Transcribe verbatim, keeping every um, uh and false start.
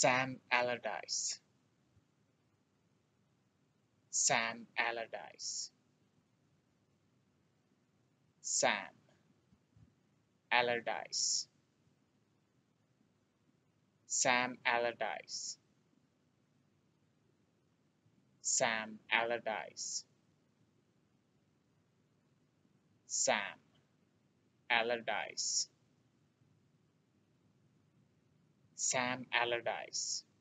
Sam Allardyce. Sam Allardyce. Sam Allardyce. Sam Allardyce. Sam Allardyce. Sam Allardyce. Sam Allardyce.